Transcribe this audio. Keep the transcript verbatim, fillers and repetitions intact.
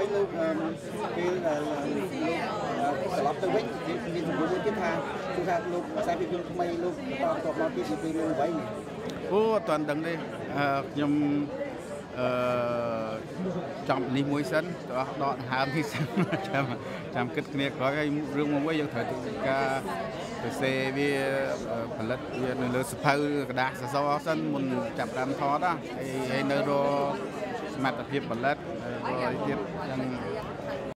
ហើយលោកពេលត្រឡប់ទៅវិញមានសំណួរមួយទៀតថាគឺថាលោកខ្សែភាពយន្តថ្មីលោកតបតបទៀតពីពេលលោកវិញអូអត់ទាន់ដឹងទេខ្ញុំអឺចំនេះមួយសិនទៅអស់ដកដង្ហើមនេះសិនចាំចាំគិតគ្នាក្រោយហើយរឿងមួយវិញយើងត្រូវការទៅសេវាផលិតវានៅលើសភៅกระดาษសសរសិនមុនចាប់ដើមថតណាហើយនៅរសមត្ថភាពផលិតហើយទៀតចឹង